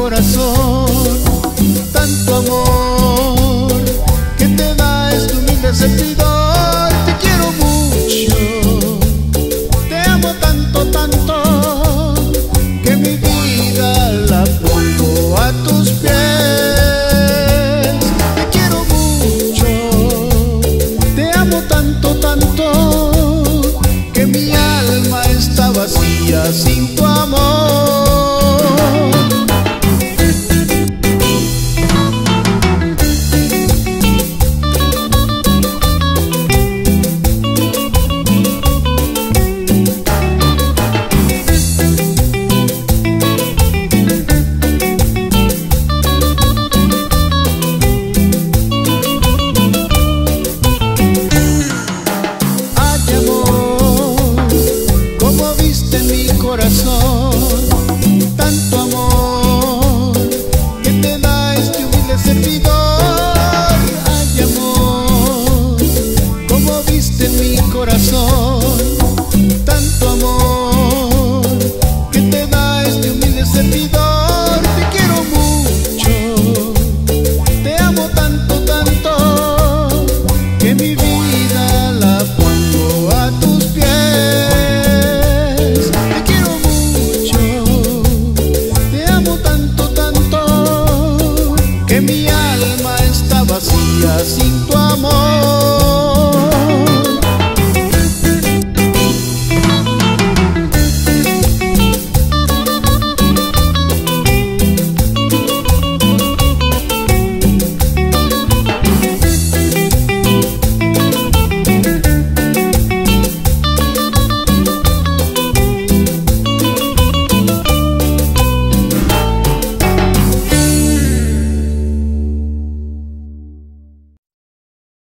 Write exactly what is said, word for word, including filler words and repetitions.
corazón. Tanto amor que te da este humilde servidor. Te quiero mucho, te amo tanto, tanto, que mi vida la pongo a tus pies. Te quiero mucho, te amo tanto, tanto, que mi alma está vacía sin tu amor. Corazón, tanto amor